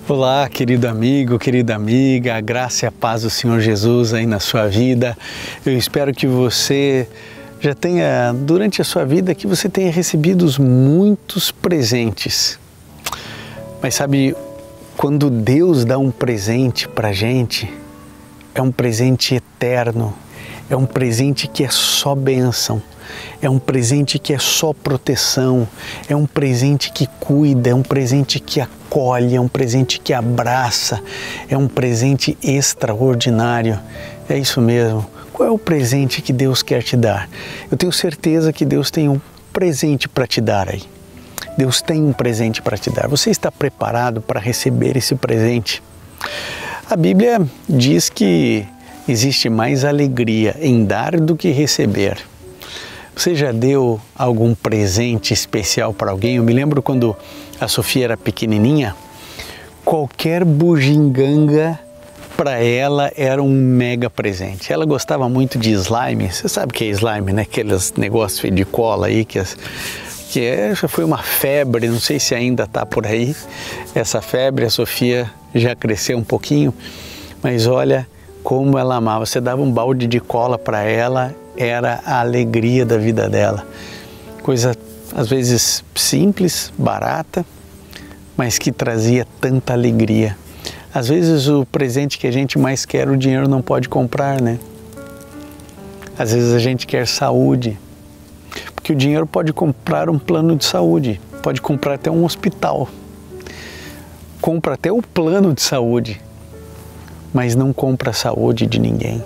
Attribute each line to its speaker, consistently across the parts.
Speaker 1: Olá, querido amigo, querida amiga, a graça e a paz do Senhor Jesus aí na sua vida. Eu espero que você já tenha, durante a sua vida, que você tenha recebido muitos presentes. Mas sabe, quando Deus dá um presente pra gente, é um presente eterno, é um presente que é só bênção. É um presente que é só proteção, é um presente que cuida, é um presente que acolhe, é um presente que abraça, é um presente extraordinário. É isso mesmo. Qual é o presente que Deus quer te dar? Eu tenho certeza que Deus tem um presente para te dar aí. Deus tem um presente para te dar. Você está preparado para receber esse presente? A Bíblia diz que existe mais alegria em dar do que receber. Você já deu algum presente especial para alguém? Eu me lembro quando a Sofia era pequenininha, qualquer bugiganga para ela era um mega presente. Ela gostava muito de slime. Você sabe o que é slime, né? Aqueles negócios de cola aí já foi uma febre, não sei se ainda está por aí essa febre. A Sofia já cresceu um pouquinho, mas olha como ela amava. Você dava um balde de cola para ela, era a alegria da vida dela. Coisa às vezes simples, barata, mas que trazia tanta alegria. Às vezes o presente que a gente mais quer, o dinheiro não pode comprar, né? Às vezes a gente quer saúde, porque o dinheiro pode comprar um plano de saúde, pode comprar até um hospital, compra até o plano de saúde, mas não compra a saúde de ninguém.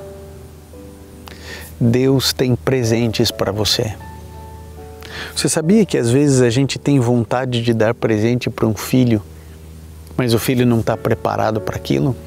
Speaker 1: Deus tem presentes para você. Você sabia que às vezes a gente tem vontade de dar presente para um filho, mas o filho não está preparado para aquilo?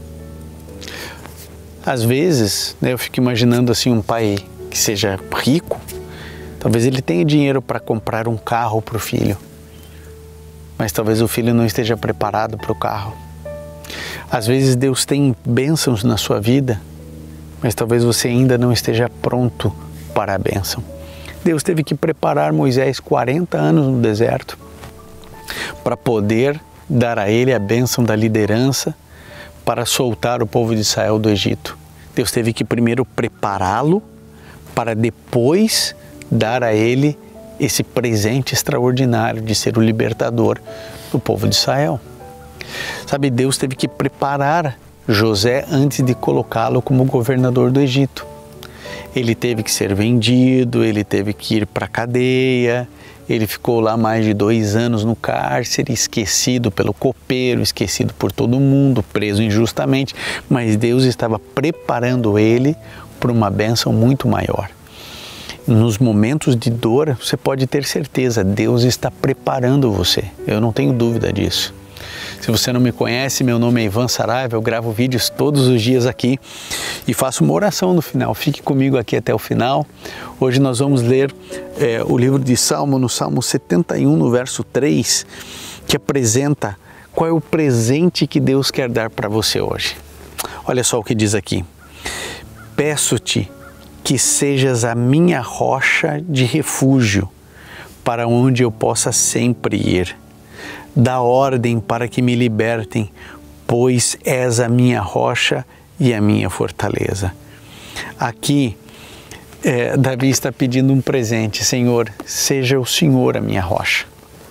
Speaker 1: Às vezes, né, eu fico imaginando assim um pai que seja rico, talvez ele tenha dinheiro para comprar um carro para o filho, mas talvez o filho não esteja preparado para o carro. Às vezes Deus tem bênçãos na sua vida, mas talvez você ainda não esteja pronto para a bênção. Deus teve que preparar Moisés 40 anos no deserto para poder dar a ele a bênção da liderança para soltar o povo de Israel do Egito. Deus teve que primeiro prepará-lo para depois dar a ele esse presente extraordinário de ser o libertador do povo de Israel. Sabe, Deus teve que preparar José antes de colocá-lo como governador do Egito. Ele teve que ser vendido, ele teve que ir para a cadeia, ele ficou lá mais de 2 anos no cárcere, esquecido pelo copeiro, esquecido por todo mundo, preso injustamente, mas Deus estava preparando ele para uma bênção muito maior. Nos momentos de dor, você pode ter certeza, Deus está preparando você, eu não tenho dúvida disso. Se você não me conhece, meu nome é Ivan Saraiva, eu gravo vídeos todos os dias aqui e faço uma oração no final. Fique comigo aqui até o final. Hoje nós vamos ler o livro de Salmo, no Salmo 71, no verso 3, que apresenta qual é o presente que Deus quer dar para você hoje. Olha só o que diz aqui. Peço-te que sejas a minha rocha de refúgio, para onde eu possa sempre ir. Dá ordem para que me libertem, pois és a minha rocha e a minha fortaleza. Aqui, Davi está pedindo um presente. Senhor, seja o Senhor a minha rocha.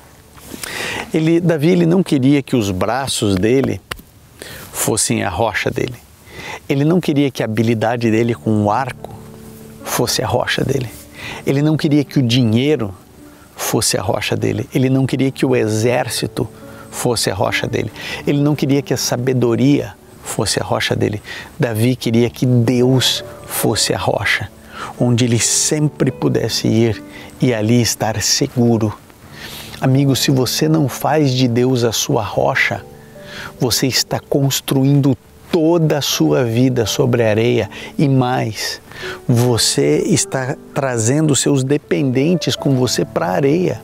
Speaker 1: Davi não queria que os braços dele fossem a rocha dele. Ele não queria que a habilidade dele com o arco fosse a rocha dele. Ele não queria que o dinheiro fosse a rocha dele. Ele não queria que o exército fosse a rocha dele. Ele não queria que a sabedoria fosse a rocha dele. Davi queria que Deus fosse a rocha, onde ele sempre pudesse ir e ali estar seguro. Amigo, se você não faz de Deus a sua rocha, você está construindo toda a sua vida sobre a areia e mais, você está trazendo seus dependentes com você para a areia.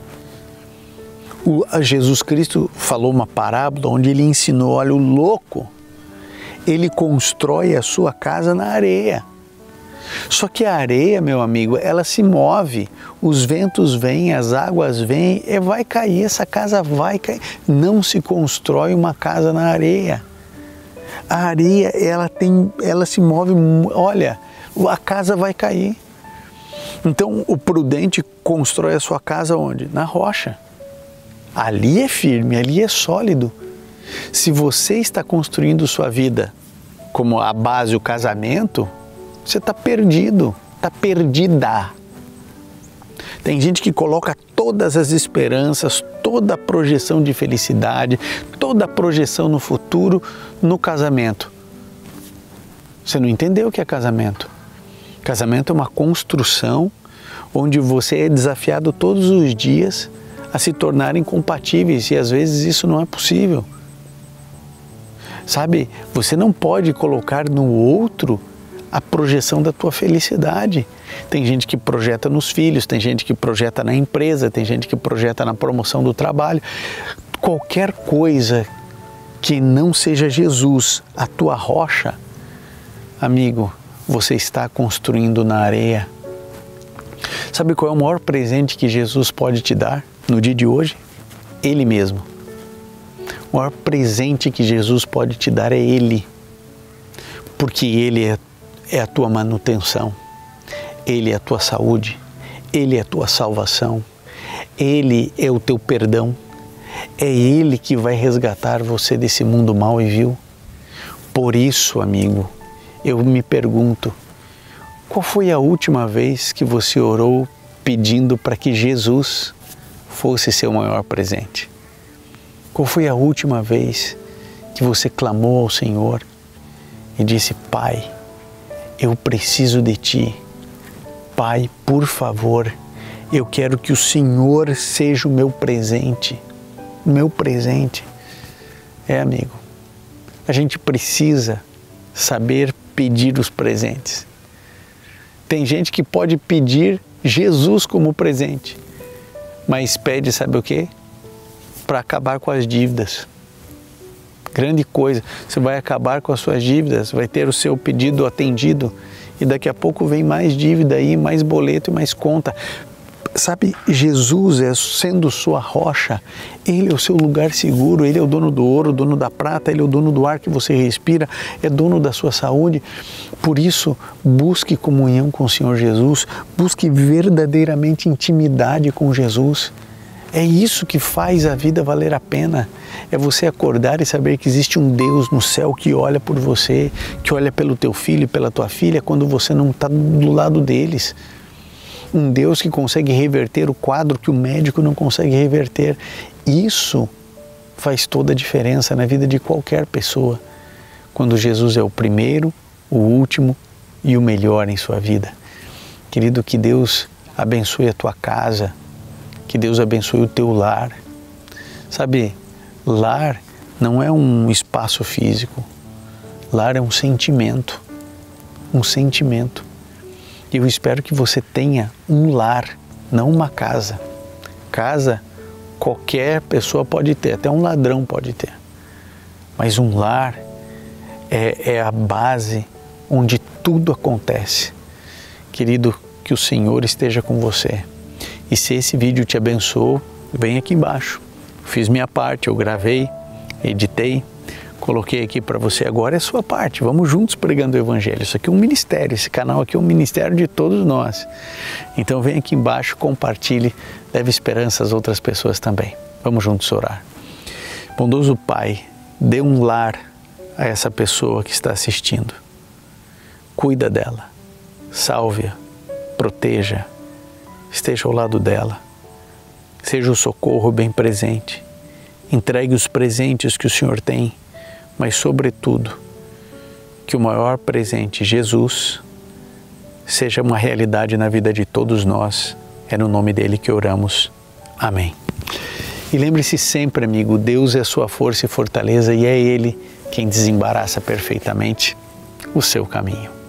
Speaker 1: Jesus Cristo falou uma parábola onde ele ensinou, olha, o louco, ele constrói a sua casa na areia. Só que a areia, meu amigo, ela se move, os ventos vêm, as águas vêm, e vai cair, essa casa vai cair. Não se constrói uma casa na areia. A areia, ela se move, olha, a casa vai cair. Então, o prudente constrói a sua casa onde? Na rocha. Ali é firme, ali é sólido. Se você está construindo sua vida como a base, o casamento, você está perdido, está perdida. Tem gente que coloca todas as esperanças, toda a projeção de felicidade, toda a projeção no futuro no casamento. Você não entendeu o que é casamento? Casamento é uma construção onde você é desafiado todos os dias a se tornarem compatíveis e às vezes isso não é possível. Sabe, você não pode colocar no outro a projeção da tua felicidade. Tem gente que projeta nos filhos, tem gente que projeta na empresa, tem gente que projeta na promoção do trabalho. Qualquer coisa que não seja Jesus, a tua rocha, amigo, você está construindo na areia. Sabe qual é o maior presente que Jesus pode te dar no dia de hoje? Ele mesmo. O maior presente que Jesus pode te dar é Ele. Porque Ele é a tua manutenção, Ele é a tua saúde, Ele é a tua salvação, Ele é o teu perdão, é Ele que vai resgatar você desse mundo mau e vil. Por isso, amigo, eu me pergunto, qual foi a última vez que você orou pedindo para que Jesus fosse seu maior presente? Qual foi a última vez que você clamou ao Senhor e disse, Pai, eu preciso de Ti. Pai, por favor, eu quero que o Senhor seja o meu presente. O meu presente. Amigo, a gente precisa saber pedir os presentes. Tem gente que pode pedir Jesus como presente, mas pede, sabe o quê? Para acabar com as dívidas. Grande coisa, você vai acabar com as suas dívidas, vai ter o seu pedido atendido e daqui a pouco vem mais dívida aí, mais boleto e mais conta. Sabe, Jesus é sendo sua rocha, Ele é o seu lugar seguro, Ele é o dono do ouro, dono da prata, Ele é o dono do ar que você respira, é dono da sua saúde. Por isso, busque comunhão com o Senhor Jesus, busque verdadeiramente intimidade com Jesus. É isso que faz a vida valer a pena. É você acordar e saber que existe um Deus no céu que olha por você, que olha pelo teu filho e pela tua filha quando você não está do lado deles. Um Deus que consegue reverter o quadro que o médico não consegue reverter. Isso faz toda a diferença na vida de qualquer pessoa. Quando Jesus é o primeiro, o último e o melhor em sua vida. Querido, que Deus abençoe a tua casa, que Deus abençoe o teu lar. Sabe, lar não é um espaço físico. Lar é um sentimento. Um sentimento. E eu espero que você tenha um lar, não uma casa. Casa, qualquer pessoa pode ter, até um ladrão pode ter. Mas um lar é a base onde tudo acontece. Querido, que o Senhor esteja com você. E se esse vídeo te abençoou, vem aqui embaixo. Fiz minha parte, eu gravei, editei, coloquei aqui para você. Agora é a sua parte. Vamos juntos pregando o Evangelho. Isso aqui é um ministério, esse canal aqui é um ministério de todos nós. Então vem aqui embaixo, compartilhe, leve esperança às outras pessoas também. Vamos juntos orar. Bondoso Pai, dê um lar a essa pessoa que está assistindo. Cuida dela, salve-a, proteja, esteja ao lado dela. Seja o socorro bem presente. Entregue os presentes que o Senhor tem, mas sobretudo, que o maior presente, Jesus, seja uma realidade na vida de todos nós. É no nome dele que oramos. Amém. E lembre-se sempre, amigo, Deus é a sua força e fortaleza e é Ele quem desembaraça perfeitamente o seu caminho.